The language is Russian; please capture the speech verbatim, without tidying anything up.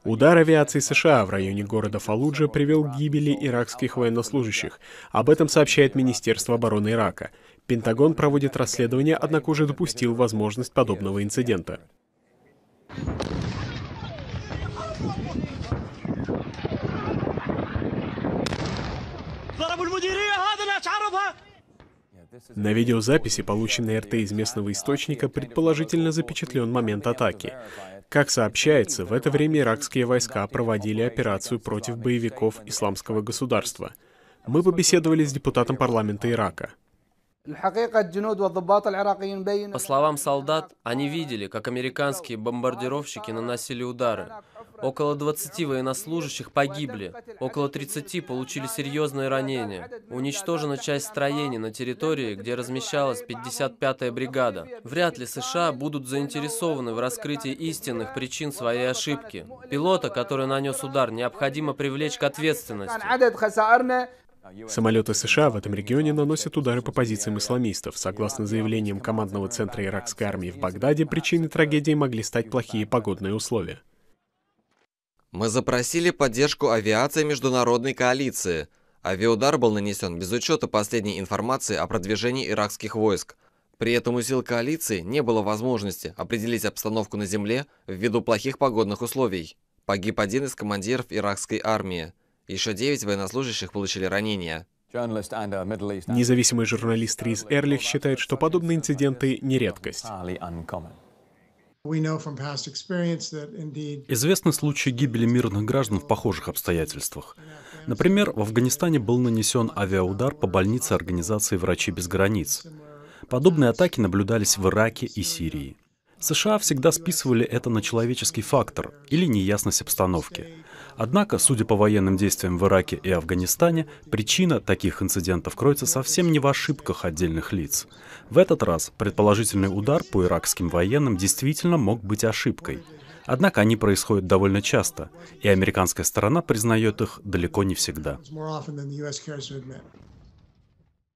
Удар авиации США в районе города Фаллуджа привел к гибели иракских военнослужащих. Об этом сообщает Министерство обороны Ирака. Пентагон проводит расследование, однако уже допустил возможность подобного инцидента. На видеозаписи, полученной эр тэ из местного источника, предположительно запечатлен момент атаки. Как сообщается, в это время иракские войска проводили операцию против боевиков Исламского государства. Мы побеседовали с депутатом парламента Ирака. По словам солдат, они видели, как американские бомбардировщики наносили удары. Около двадцати военнослужащих погибли, около тридцати получили серьезные ранения. Уничтожена часть строений на территории, где размещалась пятьдесят пятая бригада. Вряд ли США будут заинтересованы в раскрытии истинных причин своей ошибки. Пилота, который нанес удар, необходимо привлечь к ответственности. Самолеты США в этом регионе наносят удары по позициям исламистов. Согласно заявлениям командного центра иракской армии в Багдаде, причиной трагедии могли стать плохие погодные условия. Мы запросили поддержку авиации международной коалиции. Авиаудар был нанесен без учета последней информации о продвижении иракских войск. При этом у сил коалиции не было возможности определить обстановку на земле ввиду плохих погодных условий. Погиб один из командиров иракской армии. Еще девять военнослужащих получили ранения. Независимый журналист Риз Эрлих считает, что подобные инциденты не редкость. Известны случаи гибели мирных граждан в похожих обстоятельствах. Например, в Афганистане был нанесен авиаудар по больнице организации «Врачи без границ». Подобные атаки наблюдались в Ираке и Сирии. США всегда списывали это на человеческий фактор или неясность обстановки. Однако, судя по военным действиям в Ираке и Афганистане, причина таких инцидентов кроется совсем не в ошибках отдельных лиц. В этот раз предположительный удар по иракским военным действительно мог быть ошибкой. Однако они происходят довольно часто, и американская сторона признает их далеко не всегда.